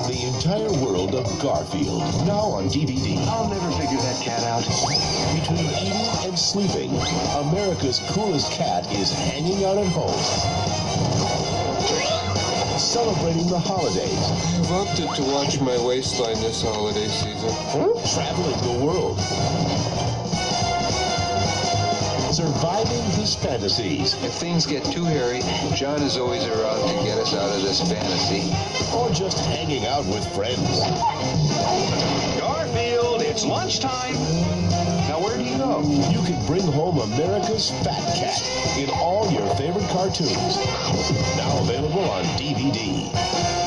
The entire world of Garfield, now on DVD. I'll never figure that cat out. Between eating and sleeping, America's coolest cat is hanging out at home, celebrating the holidays. I've opted to watch my waistline this holiday season. Traveling the world, surviving his fantasies, If things get too hairy, John is always around to get us out of this fantasy. or just hanging out with friends. Garfield, it's lunchtime. Now, where do you go? You can bring home America's Fat Cat in all your favorite cartoons. Now available on DVD.